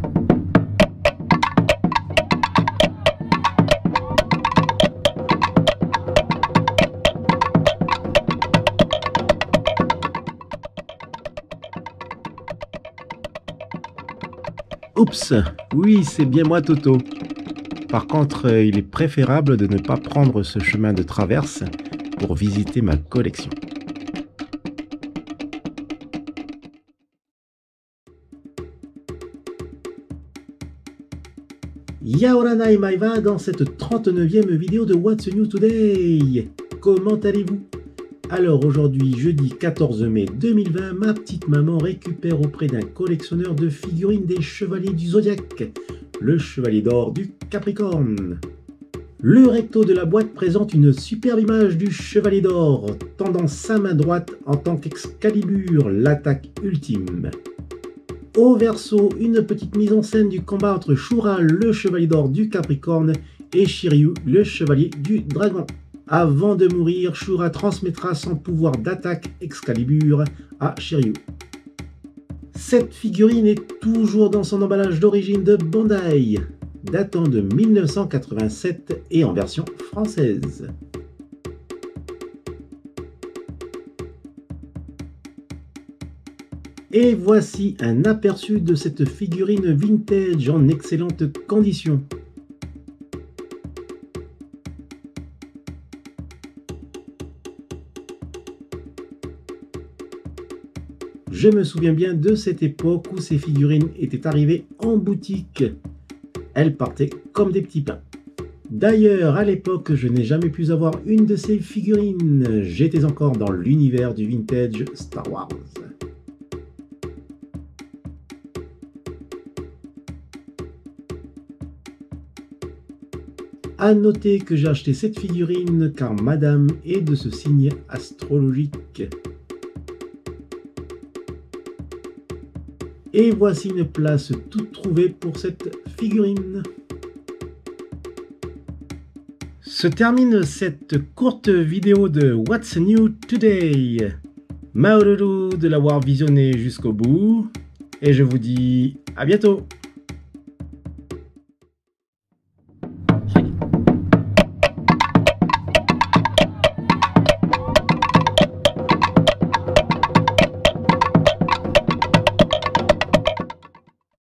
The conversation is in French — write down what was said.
Oups, oui, c'est bien moi Toto. Par contre, il est préférable de ne pas prendre ce chemin de traverse pour visiter ma collection. Yaoranai Maiva dans cette 39e vidéo de What's New Today. Comment allez-vous? Alors aujourd'hui, jeudi 14 mai 2020, ma petite maman récupère auprès d'un collectionneur de figurines des chevaliers du Zodiaque, le chevalier d'or du Capricorne. Le recto de la boîte présente une superbe image du chevalier d'or, tendant sa main droite en tant qu'Excalibur, l'attaque ultime. Au verso, une petite mise en scène du combat entre Shura, le chevalier d'or du Capricorne, et Shiryu, le chevalier du Dragon. Avant de mourir, Shura transmettra son pouvoir d'attaque Excalibur à Shiryu. Cette figurine est toujours dans son emballage d'origine de Bandai, datant de 1987 et en version française. Et voici un aperçu de cette figurine vintage en excellente condition. Je me souviens bien de cette époque où ces figurines étaient arrivées en boutique. Elles partaient comme des petits pains. D'ailleurs, à l'époque, je n'ai jamais pu avoir une de ces figurines. J'étais encore dans l'univers du vintage Star Wars. A noter que j'ai acheté cette figurine car madame est de ce signe astrologique. Et voici une place toute trouvée pour cette figurine. Se termine cette courte vidéo de What's New Today. Mahalo de l'avoir visionné jusqu'au bout. Et je vous dis à bientôt.